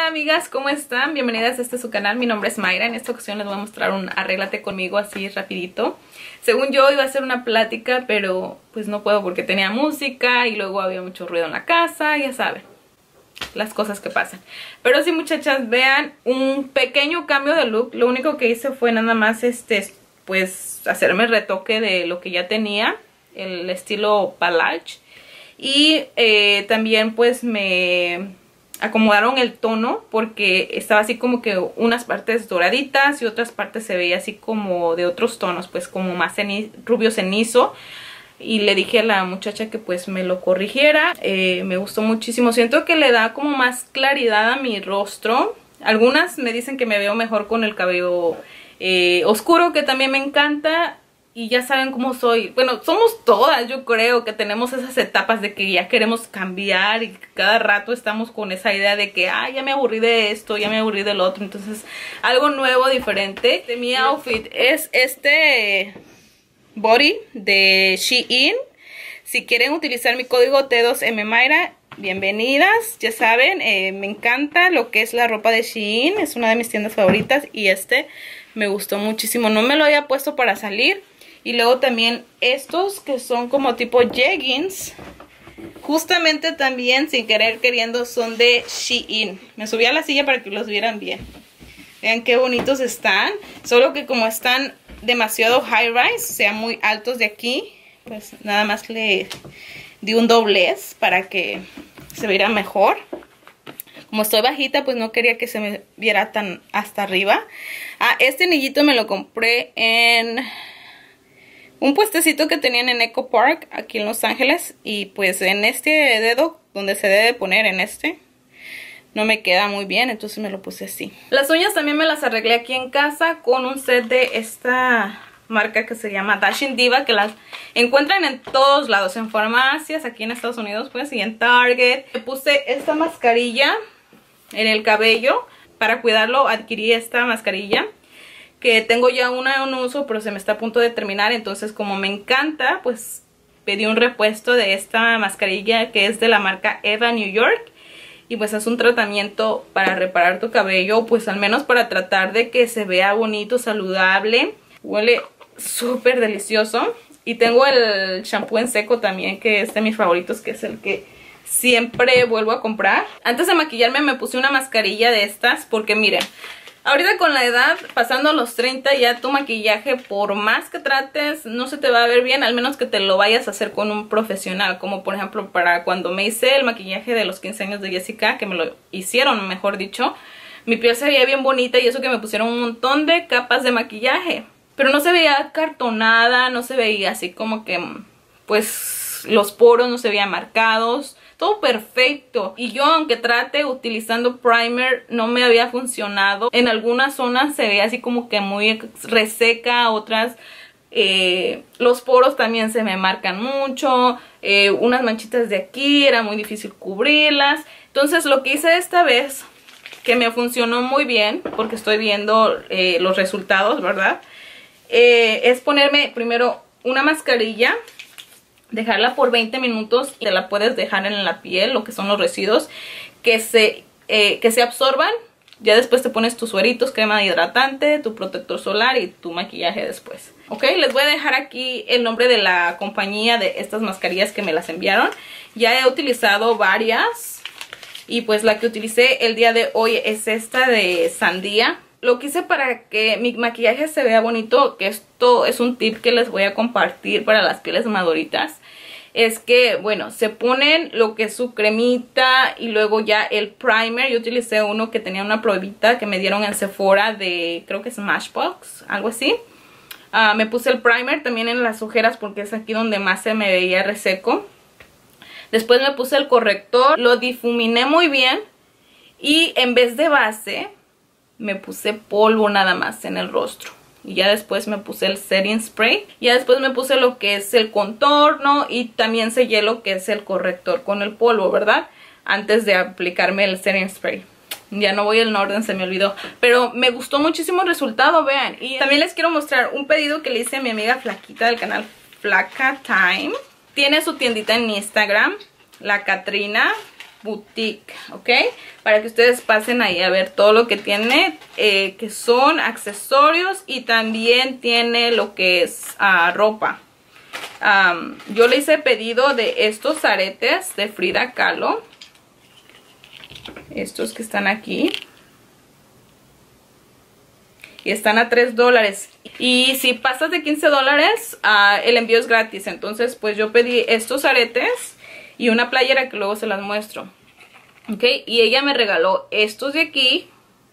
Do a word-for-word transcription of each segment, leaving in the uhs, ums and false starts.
amigas, ¿cómo están? Bienvenidas a este su canal, mi nombre es Mayra. En esta ocasión les voy a mostrar un arréglate conmigo así rapidito. Según yo iba a hacer una plática, pero pues no puedo porque tenía música y luego había mucho ruido en la casa, ya saben, las cosas que pasan. Pero sí, muchachas, vean, un pequeño cambio de look. Lo único que hice fue nada más este, pues hacerme el retoque de lo que ya tenía, el estilo palage. Y eh, también pues me acomodaron el tono porque estaba así como que unas partes doraditas y otras partes se veía así como de otros tonos, pues como más ceni rubio cenizo. Y le dije a la muchacha que pues me lo corrigiera. Eh, me gustó muchísimo. Siento que le da como más claridad a mi rostro. Algunas me dicen que me veo mejor con el cabello eh, oscuro, que también me encanta. Y ya saben cómo soy. Bueno, somos todas, yo creo, que tenemos esas etapas de que ya queremos cambiar y cada rato estamos con esa idea de que, ah, ya me aburrí de esto, ya me aburrí del otro. Entonces, algo nuevo, diferente. De mi outfit es este body de Shein. Si quieren utilizar mi código T dos M Mayra, bienvenidas. Ya saben, eh, me encanta lo que es la ropa de Shein. Es una de mis tiendas favoritas y este me gustó muchísimo. No me lo había puesto para salir. Y luego también estos que son como tipo jeggings. Justamente también, sin querer queriendo, son de Shein. Me subí a la silla para que los vieran bien. Vean qué bonitos están. Solo que como están demasiado high rise, o sea, muy altos de aquí, pues nada más le di un doblez para que se viera mejor. Como estoy bajita, pues no quería que se me viera tan hasta arriba. Ah, este anillito me lo compré en un puestecito que tenían en Echo Park, aquí en Los Ángeles. Y pues en este dedo, donde se debe poner, en este, no me queda muy bien, entonces me lo puse así. Las uñas también me las arreglé aquí en casa con un set de esta marca que se llama Dashing Diva, que las encuentran en todos lados, en farmacias, aquí en Estados Unidos, pues, y en Target. Me puse esta mascarilla en el cabello. Para cuidarlo adquirí esta mascarilla, que tengo ya una en uso, pero se me está a punto de terminar. Entonces, como me encanta, pues pedí un repuesto de esta mascarilla que es de la marca Eva New York. Y pues es un tratamiento para reparar tu cabello, pues al menos para tratar de que se vea bonito, saludable. Huele súper delicioso. Y tengo el shampoo en seco también, que es de mis favoritos, que es el que siempre vuelvo a comprar. Antes de maquillarme me puse una mascarilla de estas porque miren, ahorita con la edad, pasando los treinta, ya tu maquillaje, por más que trates, no se te va a ver bien, al menos que te lo vayas a hacer con un profesional. Como por ejemplo para cuando me hice el maquillaje de los quince años de Jessica, que me lo hicieron, mejor dicho, mi piel se veía bien bonita y eso que me pusieron un montón de capas de maquillaje. Pero no se veía cartonada, no se veía así como que, pues, los poros no se veían marcados. Todo perfecto. Y yo, aunque trate utilizando primer, no me había funcionado. En algunas zonas se ve así como que muy reseca, otras eh, los poros también se me marcan mucho. Eh, unas manchitas de aquí, era muy difícil cubrirlas. Entonces lo que hice esta vez, que me funcionó muy bien, porque estoy viendo eh, los resultados, ¿verdad? Eh, es ponerme primero una mascarilla, dejarla por veinte minutos y te la puedes dejar en la piel, lo que son los residuos, que se, eh, que se absorban. Ya después te pones tus sueritos, crema hidratante, tu protector solar y tu maquillaje después. Ok, les voy a dejar aquí el nombre de la compañía de estas mascarillas que me las enviaron. Ya he utilizado varias y pues la que utilicé el día de hoy es esta de sandía. Lo que hice para que mi maquillaje se vea bonito, que esto es un tip que les voy a compartir para las pieles maduritas, es que, bueno, se ponen lo que es su cremita y luego ya el primer. Yo utilicé uno que tenía una probita que me dieron en Sephora de, creo que es Smashbox, algo así. Uh, me puse el primer también en las ojeras porque es aquí donde más se me veía reseco. Después me puse el corrector, lo difuminé muy bien y en vez de base me puse polvo nada más en el rostro. Y ya después me puse el setting spray. Ya después me puse lo que es el contorno. Y también sellé lo que es el corrector con el polvo, ¿verdad? Antes de aplicarme el setting spray. Ya no voy en orden, se me olvidó. Pero me gustó muchísimo el resultado, vean. Y también les quiero mostrar un pedido que le hice a mi amiga Flaquita del canal Flaca Time. Tiene su tiendita en Instagram, la Catrina. Boutique, ¿ok? Para que ustedes pasen ahí a ver todo lo que tiene, eh, que son accesorios y también tiene lo que es uh, ropa. Um, yo le hice pedido de estos aretes de Frida Kahlo. Estos que están aquí. Y están a tres dólares. Y si pasas de quince dólares, uh, el envío es gratis. Entonces pues yo pedí estos aretes y una playera que luego se las muestro. Ok, y ella me regaló estos de aquí.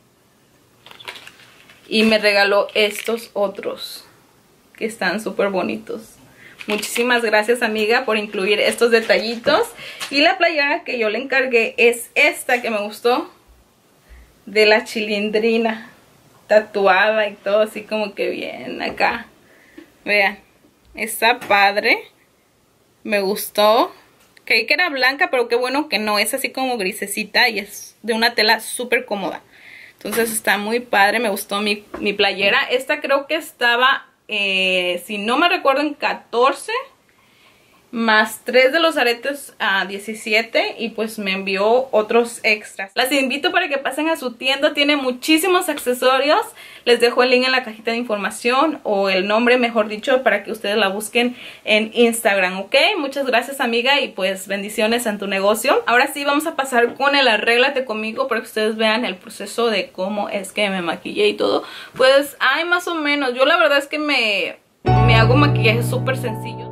Y me regaló estos otros, que están súper bonitos. Muchísimas gracias, amiga, por incluir estos detallitos. Y la playera que yo le encargué es esta que me gustó. De la Chilindrina. Tatuada y todo así como que bien acá. Vean, está padre. Me gustó. Creí que era blanca, pero qué bueno que no. Es así como grisecita y es de una tela súper cómoda. Entonces está muy padre. Me gustó mi, mi playera. Esta creo que estaba, eh, si no me recuerdo, en catorce. Más tres de los aretes a diecisiete. Y pues me envió otros extras. Las invito para que pasen a su tienda. Tiene muchísimos accesorios. Les dejo el link en la cajita de información. O el nombre, mejor dicho, para que ustedes la busquen en Instagram, ¿ok? Muchas gracias, amiga. Y pues bendiciones en tu negocio. Ahora sí vamos a pasar con el arréglate conmigo. Para que ustedes vean el proceso de cómo es que me maquillé y todo. Pues hay más o menos. Yo la verdad es que me, me hago maquillaje súper sencillo.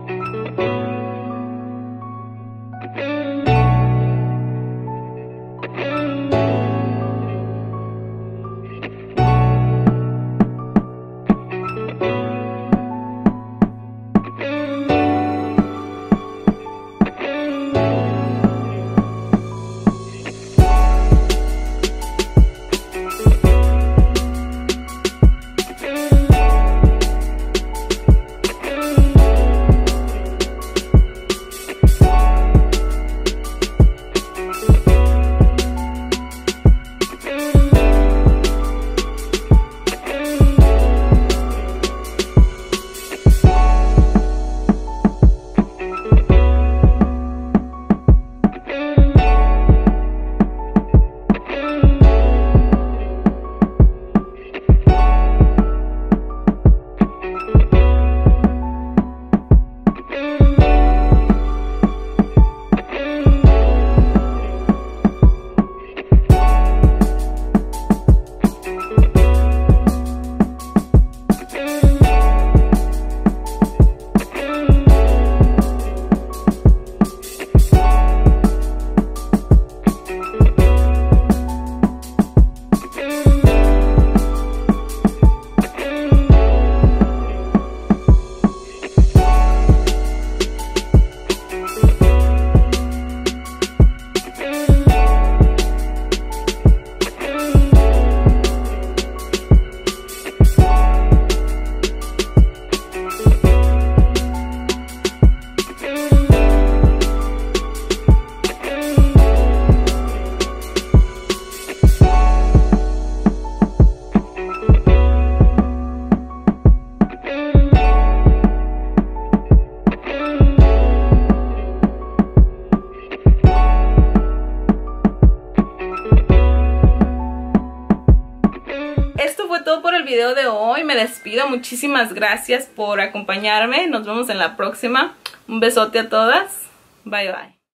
Video de hoy, me despido. Muchísimas gracias por acompañarme. Nos vemos en la próxima. Un besote a todas. Bye bye.